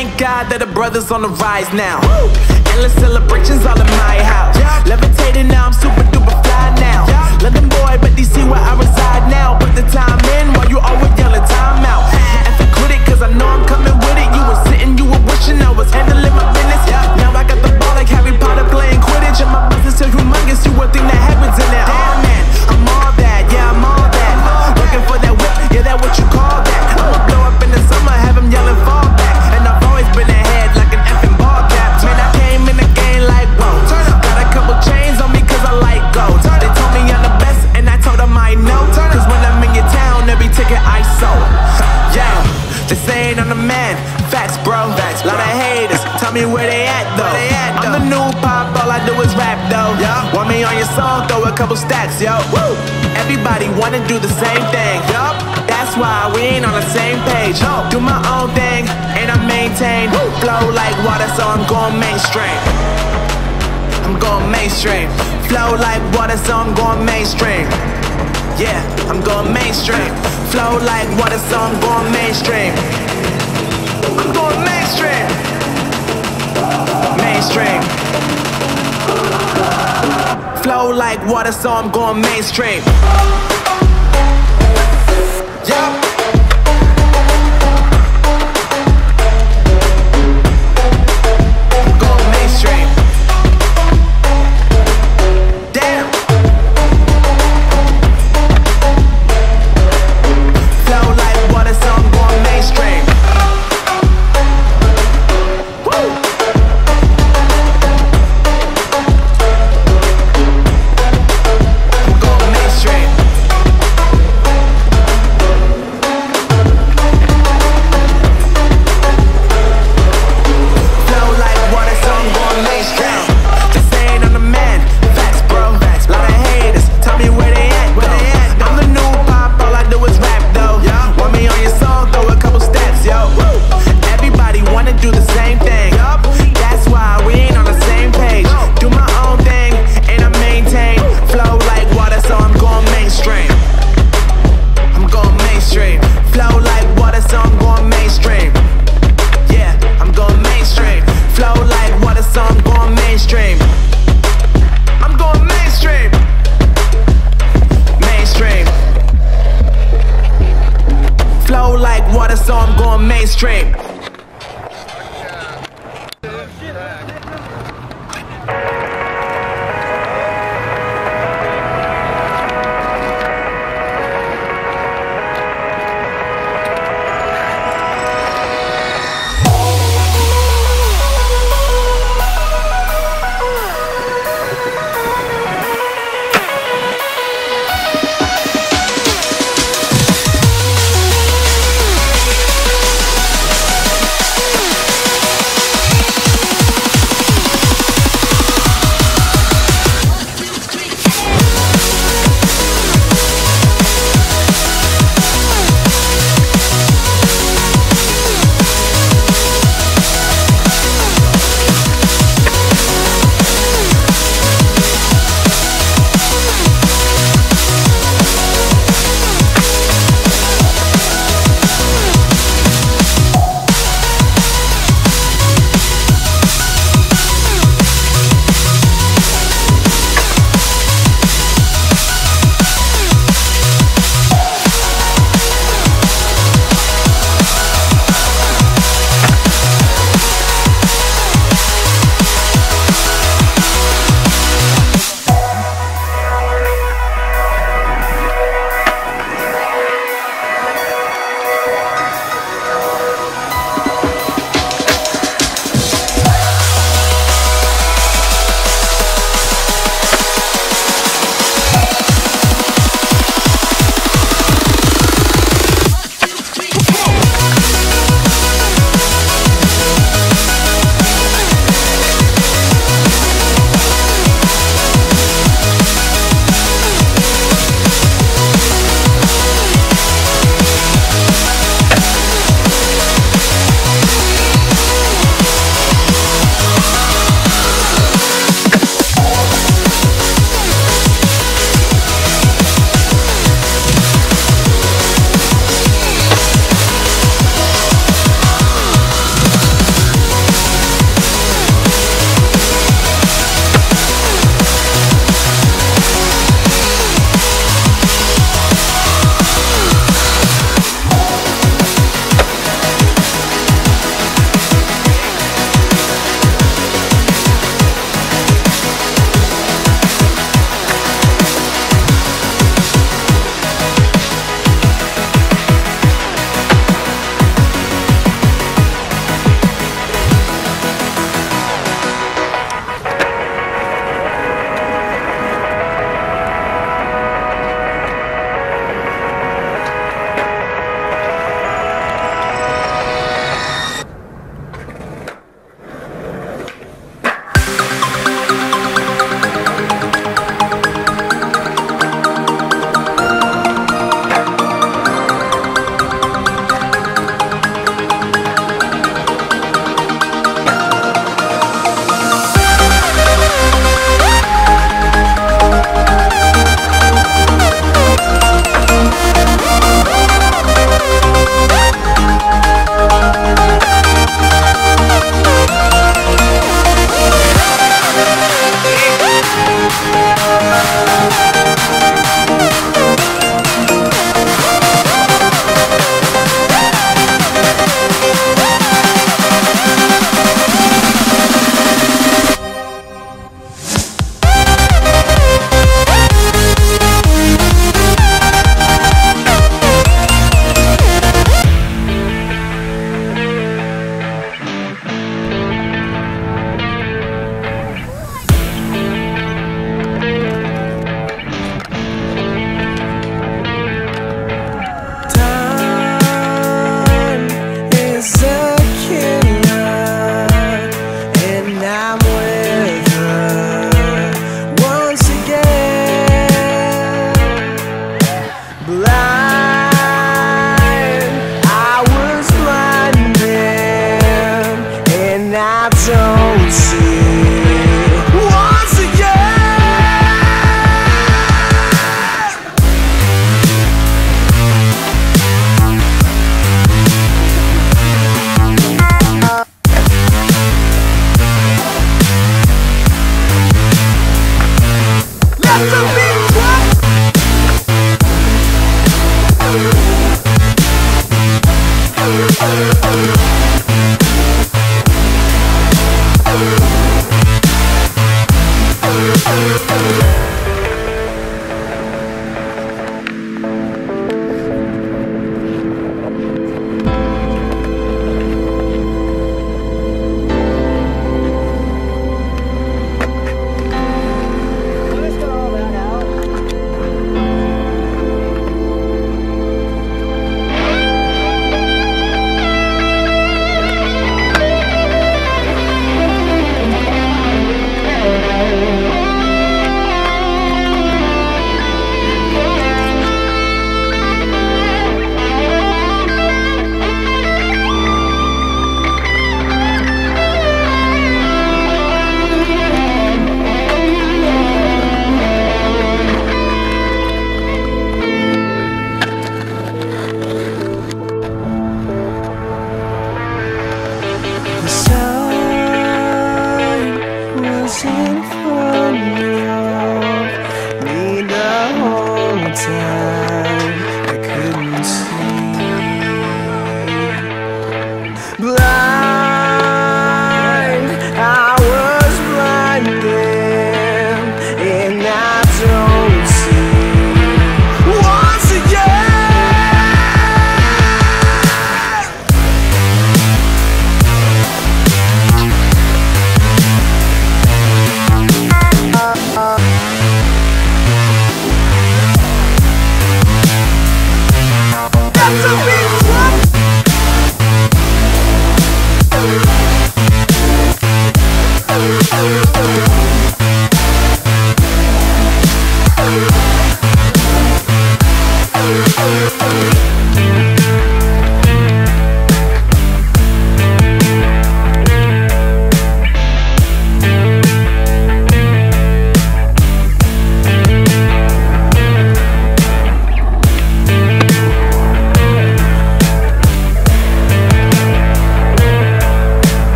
Thank God that the brothers on the rise now. Endless celebrations all in my house. Levitating now, I'm super duper fly now. London boy, but DC where I reside now. Put the time in while you always yelling time out. And for quit it, cause I know I'm coming with it. You were sitting, you were wishing I was handling my business. Now I got the ball like Harry Potter playing Quidditch. And my business is humongous, you would think that happens in it. Damn man, I'm all that, yeah I'm all that. Looking for that whip, yeah that what you call that. I'ma blow up in the summer, have them yelling fall back. And I've always been ahead like an effing ball cap. Man, I came in the game like whoa. Got a couple chains on me cause I like gold. They told me I'm the best and I told them I know. Cause when I'm in your town, every ticket I sold. Yeah, they saying I'm the man. Facts bro, lot of haters, tell me where they at though. I'm the new pop, all I do is rap though. Want me on your song, throw a couple stacks, yo. Woo! Everybody wanna do the same thing, yup. That's why we ain't on the same page. Do my own thing, and I maintain. Flow like water, so I'm going mainstream. I'm going mainstream. Flow like water, so I'm going mainstream. Yeah, I'm going mainstream. Flow like water, so I'm going mainstream. I'm going mainstream. Mainstream. Flow like water, so I'm going mainstream. Yeah.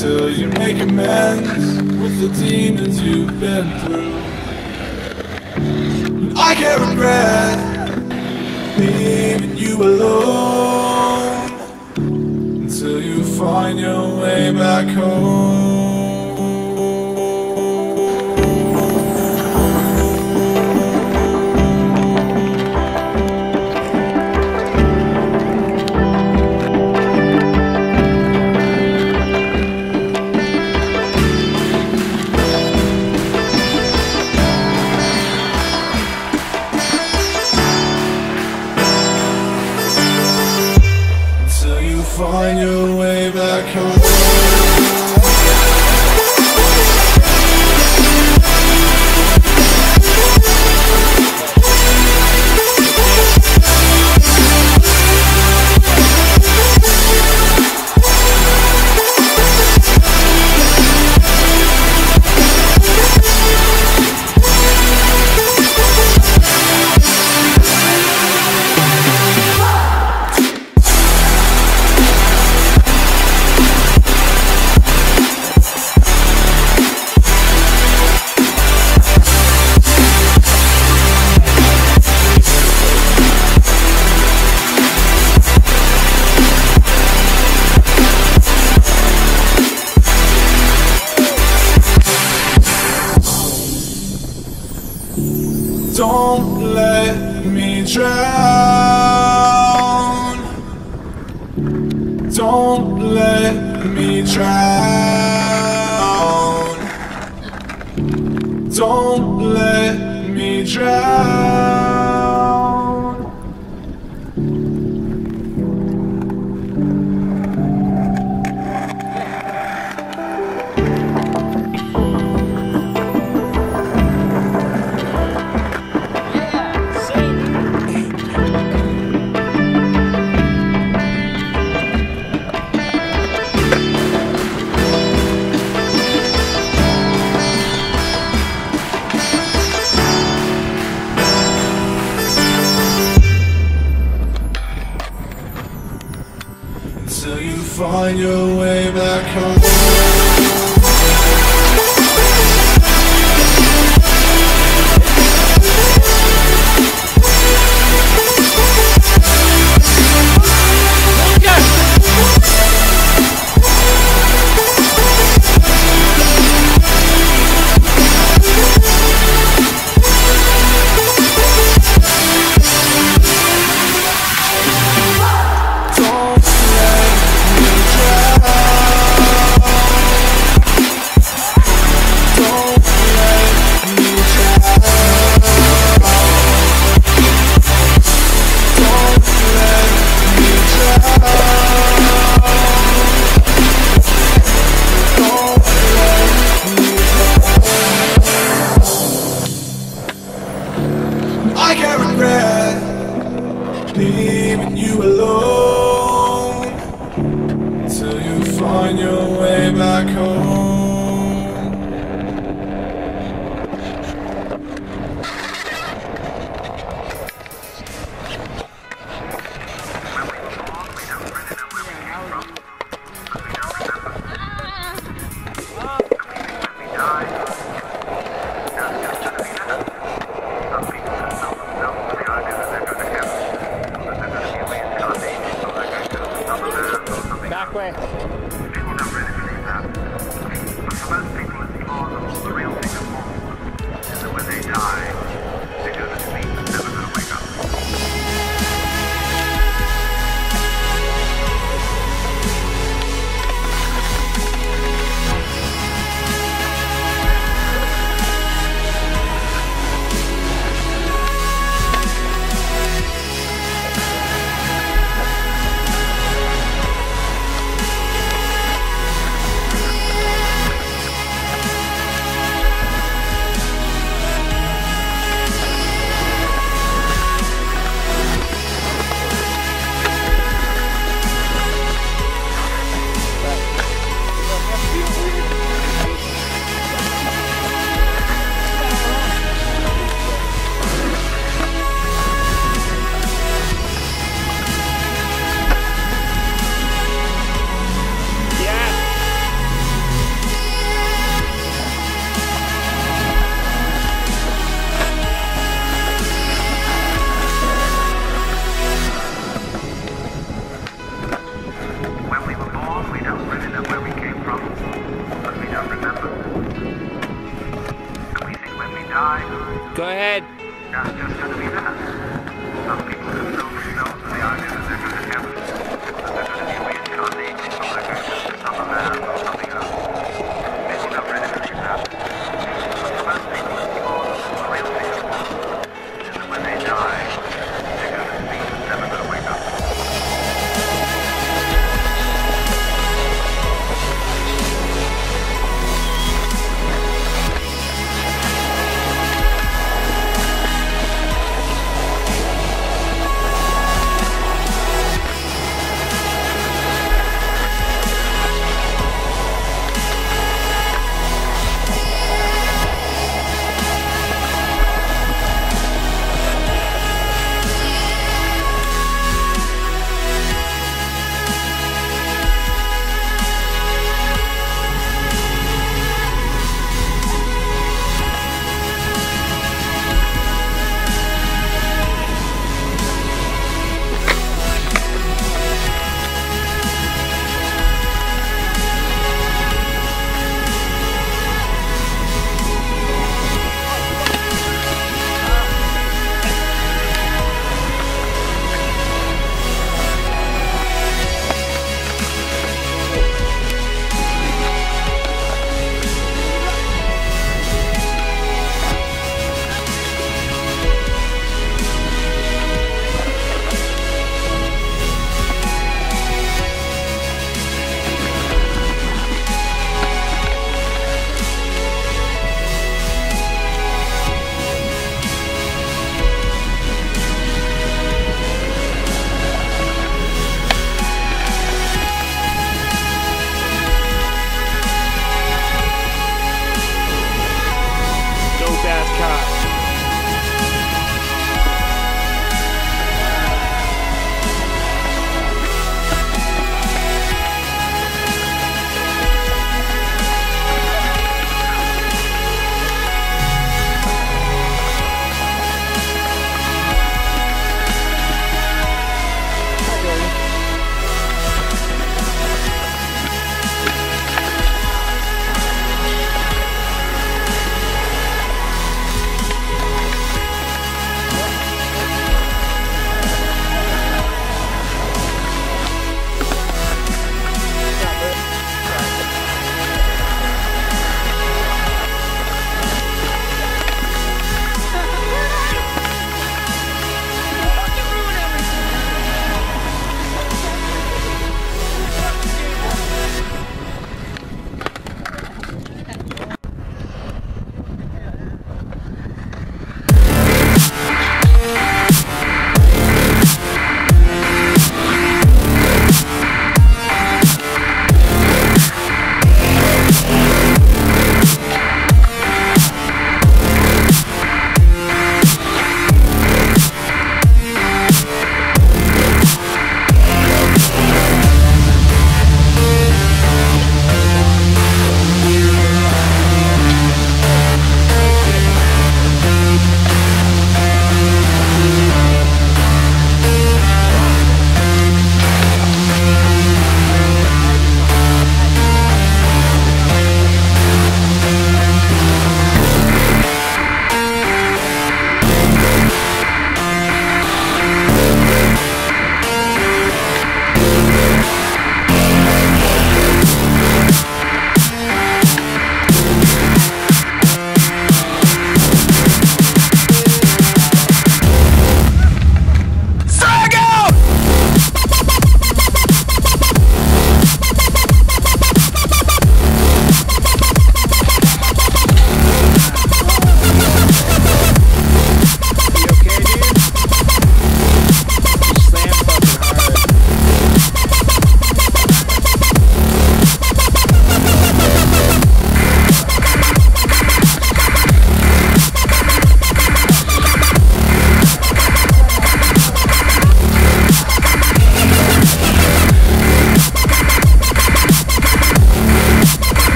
till you make amends with the demons you've been through. And I can't regret leaving you alone until you find your way back home. Find your way back home. Don't let me drown. Don't let me drown. Don't let me drown. Till you find your way back home. I can't regret leaving you alone till you find your way back home. Back way. People don't really believe that. But for most people, it's more the real thing of more. Is that when they die, they go to sleep and never gonna wake up. Go ahead. That's just going to be that. Some people console themselves with the idea that they're going to heaven, that they're going to be reincarnated, or they're going to some land or something else. Maybe not really believe that. But for most people, it's more the real thing of all is that when they die, they go to sleep and never going to wake up.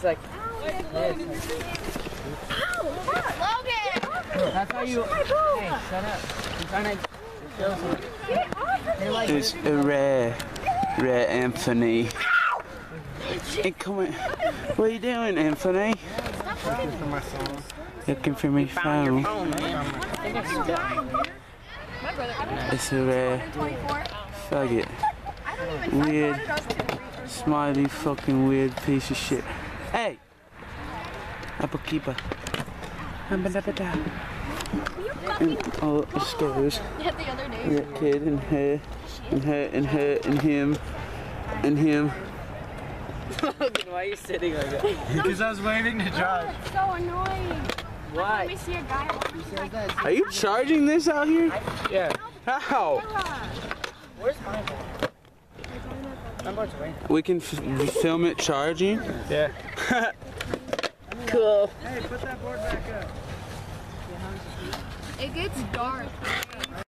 It's like Logan! that's how you. Hey, shut up. I'm trying to show something. It's rare Anthony. Hey, come on. What are you doing, Anthony? Looking for my phone. Looking for my phone. It's a rare. Fuck it. Weird. Smiley fucking weird piece of shit. Hey! Apple keeper. Oh, upstairs. Yeah, the other day. That kid and her and her and her and him and him. Logan, why are you sitting like that? Because I was waiting to drive. It's so annoying. Why? We see a guy walking like, Are you charging this out here? Yeah. How? Where's my phone? I'm about to wait. We can film it charging? Yeah. Cool. Hey, put that board back up. it gets dark.